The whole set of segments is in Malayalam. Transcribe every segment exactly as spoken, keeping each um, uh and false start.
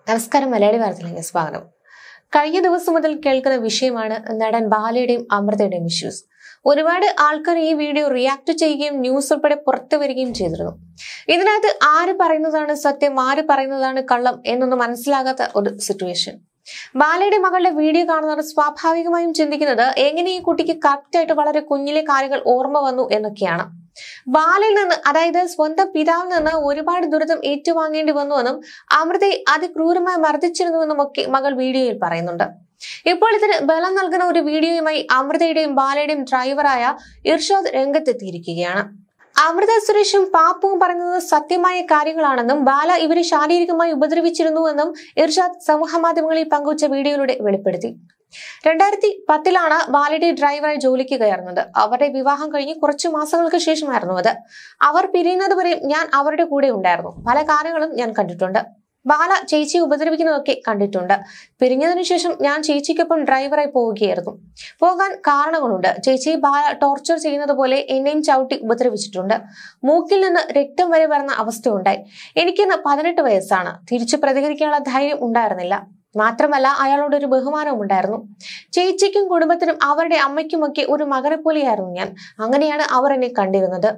നമസ്കാരം. മലയാളി വാർത്തയിലേക്ക് സ്വാഗതം. കഴിഞ്ഞ ദിവസം മുതൽ കേൾക്കുന്ന വിഷയമാണ് നടൻ ബാലയുടെയും അമൃതയുടെയും ഇഷ്യൂസ്. ഒരുപാട് ആൾക്കാർ ഈ വീഡിയോ റിയാക്ട് ചെയ്യുകയും ന്യൂസ് ഉൾപ്പെടെ പുറത്തു വരികയും ചെയ്തിരുന്നു. ഇതിനകത്ത് ആര് പറയുന്നതാണ് സത്യം, ആര് പറയുന്നതാണ് കള്ളം എന്നൊന്നും മനസ്സിലാകാത്ത ഒരു സിറ്റുവേഷൻ. ബാലയുടെ മകളുടെ വീഡിയോ കാണുന്നവർ സ്വാഭാവികമായും ചിന്തിക്കുന്നത് എങ്ങനെ ഈ കുട്ടിക്ക് കറക്റ്റായിട്ട് വളരെ കുഞ്ഞിലെ കാര്യങ്ങൾ ഓർമ്മ വന്നു എന്നൊക്കെയാണ്. ബാലയിൽ നിന്ന്, അതായത് സ്വന്തം പിതാവിൽ നിന്ന് ഒരുപാട് ദുരിതം ഏറ്റുവാങ്ങേണ്ടി വന്നുവെന്നും അമൃതയെ അതിക്രൂരമായി മർദ്ദിച്ചിരുന്നുവെന്നും ഒക്കെ മകൾ വീഡിയോയിൽ പറയുന്നുണ്ട്. ഇപ്പോൾ ഇതിന് ബലം നൽകുന്ന ഒരു വീഡിയോയുമായി അമൃതയുടെയും ബാലയുടെയും ഡ്രൈവറായ ഇർഷാദ് രംഗത്തെത്തിയിരിക്കുകയാണ്. അമൃത സുരേഷും പാപ്പുവും പറയുന്നത് സത്യമായ കാര്യങ്ങളാണെന്നും ബാല ഇവരെ ശാരീരികമായി ഉപദ്രവിച്ചിരുന്നുവെന്നും ഇർഷാദ് സമൂഹ മാധ്യമങ്ങളിൽ പങ്കുവച്ച വീഡിയോയിലൂടെ വെളിപ്പെടുത്തി. രണ്ടായിരത്തി പത്തിലാണ് ബാലയുടെ ഡ്രൈവറായി ജോലിക്ക് കയറുന്നത്. അവരുടെ വിവാഹം കഴിഞ്ഞ് കുറച്ചു മാസങ്ങൾക്ക് ശേഷമായിരുന്നു അത്. അവർ പിരിയുന്നത് വരെ ഞാൻ അവരുടെ കൂടെ ഉണ്ടായിരുന്നു. പല കാര്യങ്ങളും ഞാൻ കണ്ടിട്ടുണ്ട്. ബാല ചേച്ചിയെ ഉപദ്രവിക്കുന്നതൊക്കെ കണ്ടിട്ടുണ്ട്. പിരിഞ്ഞതിനു ശേഷം ഞാൻ ചേച്ചിക്കൊപ്പം ഡ്രൈവറായി പോവുകയായിരുന്നു. പോകാൻ കാരണങ്ങളുണ്ട്. ചേച്ചി ബാല ടോർച്ചർ ചെയ്യുന്നത് പോലെ എന്നെയും ചവിട്ടി ഉപദ്രവിച്ചിട്ടുണ്ട്. മൂക്കിൽ നിന്ന് രക്തം വരെ വരുന്ന അവസ്ഥ ഉണ്ടായി. എനിക്കിന്ന് പതിനെട്ട് വയസ്സാണ്. തിരിച്ചു പ്രതികരിക്കാനുള്ള ധൈര്യം ഉണ്ടായിരുന്നില്ല. മാത്രമല്ല അയാളോട് ഒരു ബഹുമാനവും ഉണ്ടായിരുന്നു. ചേച്ചിക്കും കുടുംബത്തിനും അവരുടെ അമ്മയ്ക്കുമൊക്കെ ഒരു മകനെ പോലെയായിരുന്നു ഞാൻ. അങ്ങനെയാണ് അവർ എന്നെ കണ്ടിരുന്നത്.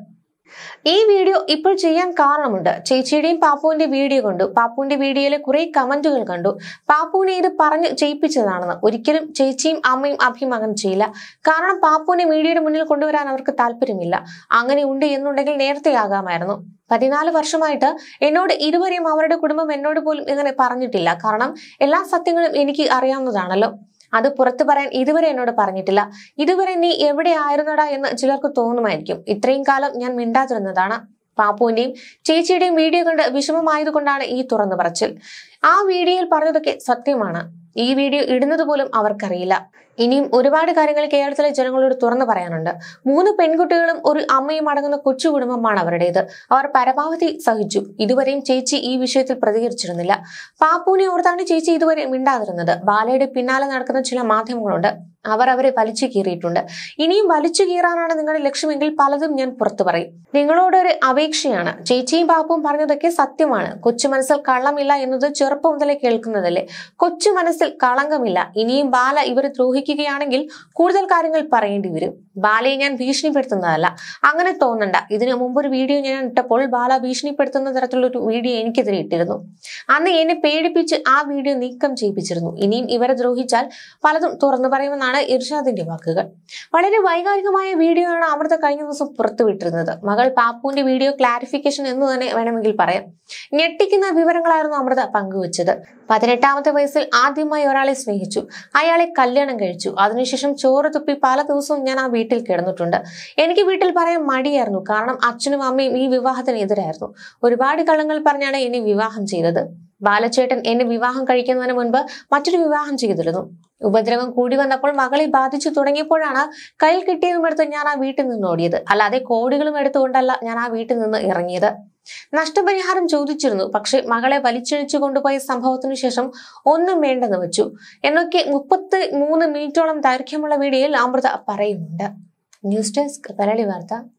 ഈ വീഡിയോ ഇപ്പോൾ ചെയ്യാൻ കാരണമുണ്ട്. ചേച്ചിയുടെയും പാപ്പുവിന്റെ വീഡിയോ കണ്ടു. പാപ്പുവിന്റെ വീഡിയോയിലെ കുറെ കമന്റുകൾ കണ്ടു. പാപ്പുവിനെ ഇത് പറഞ്ഞ് ചെയ്യിപ്പിച്ചതാണെന്ന്. ഒരിക്കലും ചേച്ചിയും അമ്മയും അഭിയും അങ്ങനെ ചെയ്യില്ല. കാരണം പാപ്പുവിനെ മീഡിയയുടെ മുന്നിൽ കൊണ്ടുവരാൻ അവർക്ക് താല്പര്യമില്ല. അങ്ങനെ ഉണ്ട് എന്നുണ്ടെങ്കിൽ നേരത്തെ ആകാമായിരുന്നു. പതിനാല് വർഷമായിട്ട് എന്നോട് ഇതുവരെയും അവരുടെ കുടുംബം എന്നോട് പോലും ഇങ്ങനെ പറഞ്ഞിട്ടില്ല. കാരണം എല്ലാ സത്യങ്ങളും എനിക്ക് അറിയാവുന്നതാണല്ലോ. അത് പുറത്തു പറയാൻ ഇതുവരെ എന്നോട് പറഞ്ഞിട്ടില്ല. ഇതുവരെ നീ എവിടെ ആയിരുന്നടാ എന്ന് ചിലർക്ക് തോന്നുമായിരിക്കും. ഇത്രയും കാലം ഞാൻ മിണ്ടാതിരുന്നതാണ്. പാപ്പുവിന്റെയും ചേച്ചിയുടെയും വീഡിയോ കണ്ട് വിഷമമായതുകൊണ്ടാണ് ഈ തുറന്നു പറച്ചിൽ. ആ വീഡിയോയിൽ പറഞ്ഞതൊക്കെ സത്യമാണ്. ഈ വീഡിയോ ഇടുന്നത് പോലും അവർക്കറിയില്ല. ഇനിയും ഒരുപാട് കാര്യങ്ങൾ കേരളത്തിലെ ജനങ്ങളോട് തുറന്നു പറയാനുണ്ട്. മൂന്ന് പെൺകുട്ടികളും ഒരു അമ്മയും അടങ്ങുന്ന കൊച്ചു കുടുംബമാണ് അവരുടേത്. അവർ പരമാവധി സഹിച്ചു. ഇതുവരെയും ചേച്ചി ഈ വിഷയത്തിൽ പ്രതികരിച്ചിരുന്നില്ല. പാപ്പുവിനെ ഓർത്താണ് ചേച്ചി ഇതുവരെ മിണ്ടാതിരുന്നത്. ബാലയുടെ പിന്നാലെ നടക്കുന്ന ചില മാധ്യമങ്ങളുണ്ട്. അവർ അവരെ വലിച്ചു കീറിയിട്ടുണ്ട്. ഇനിയും വലിച്ചു കീറാനാണ് നിങ്ങളുടെ ലക്ഷ്യമെങ്കിൽ പലതും ഞാൻ പുറത്തു പറയും. നിങ്ങളോടൊരു അപേക്ഷയാണ്. ചേച്ചിയും പാപ്പും പറഞ്ഞതൊക്കെ സത്യമാണ്. കൊച്ചു മനസ്സിൽ കള്ളമില്ല എന്നത് ചെറുപ്പം മുതലേ കേൾക്കുന്നതല്ലേ. കൊച്ചു മനസ്സിൽ കളങ്കമില്ല. ഇനിയും ബാല ഇവരെ ദ്രോഹിക്കുകയാണെങ്കിൽ കൂടുതൽ കാര്യങ്ങൾ പറയേണ്ടി വരും. ബാലയെ ഞാൻ ഭീഷണിപ്പെടുത്തുന്നതല്ല, അങ്ങനെ തോന്നണ്ട. ഇതിനു മുമ്പ് ഒരു വീഡിയോ ഞാൻ ഇട്ടപ്പോൾ ബാല ഭീഷണിപ്പെടുത്തുന്ന തരത്തിലുള്ള ഒരു വീഡിയോ എനിക്കെതിരെ ഇട്ടിരുന്നു. അന്ന് എന്നെ പേടിപ്പിച്ച് ആ വീഡിയോ നീക്കം ചെയ്യിപ്പിച്ചിരുന്നു. ഇനിയും ഇവരെ ദ്രോഹിച്ചാൽ പലതും തുറന്നു പറയുമെന്നാണ് ഇർഷാദിന്റെ വാക്കുകൾ. വളരെ വൈകാരികമായ വീഡിയോ ആണ് അമൃത കഴിഞ്ഞ ദിവസം പുറത്തുവിട്ടിരുന്നത്. മകൾ പാപ്പുവിന്റെ വീഡിയോ ക്ലാരിഫിക്കേഷൻ എന്ന് തന്നെ വേണമെങ്കിൽ പറയാം. ഞെട്ടിക്കുന്ന വിവരങ്ങളായിരുന്നു അമൃത പങ്കുവച്ചത്. പതിനെട്ടാമത്തെ വയസ്സിൽ ആദ്യമായി ഒരാളെ സ്നേഹിച്ചു. അയാളെ കല്യാണം കഴിച്ചു. അതിനുശേഷം ചോറ് തുപ്പി പല ദിവസവും ഞാൻ ആ വീട്ടിൽ കിടന്നിട്ടുണ്ട്. എനിക്ക് വീട്ടിൽ പറയാൻ മടിയായിരുന്നു. കാരണം അച്ഛനും അമ്മയും ഈ വിവാഹത്തിന് എതിരായിരുന്നു. ഒരുപാട് കള്ളങ്ങൾ പറഞ്ഞാണ് എന്നെ വിവാഹം ചെയ്തത്. ബാലച്ചേട്ടൻ എന്നെ വിവാഹം കഴിക്കുന്നതിന് മുൻപ് മറ്റൊരു വിവാഹം ചെയ്തിരുന്നു. ഉപദ്രവം കൂടി വന്നപ്പോൾ മകളെ ബാധിച്ചു തുടങ്ങിയപ്പോഴാണ് കയ്യിൽ കിട്ടിയതും എടുത്ത് ഞാൻ ആ വീട്ടിൽ നിന്ന് ഓടിയത്. അല്ലാതെ കോടികളും എടുത്തുകൊണ്ടല്ല ഞാൻ ആ വീട്ടിൽ നിന്ന് ഇറങ്ങിയത്. നഷ്ടപരിഹാരം ചോദിച്ചിരുന്നു. പക്ഷെ മകളെ വലിച്ചിഴിച്ചു കൊണ്ടുപോയ സംഭവത്തിനു ശേഷം ഒന്നും വേണ്ടെന്ന് വെച്ചു എന്നൊക്കെ മുപ്പത്തി മൂന്ന് മിനിറ്റോളം ദൈർഘ്യമുള്ള വീഡിയോയിൽ അമൃത പറയുന്നുണ്ട്. ന്യൂസ് ഡെസ്ക് മലയാളി വാർത്ത.